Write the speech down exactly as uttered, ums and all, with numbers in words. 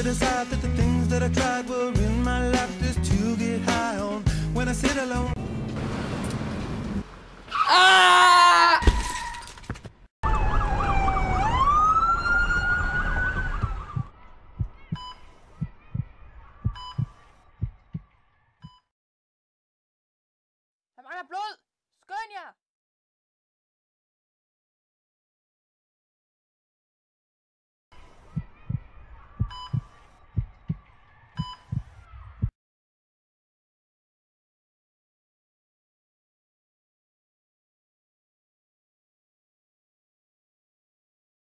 decide that the things that I tried were in my life just to get high on when I sit alone. Ah!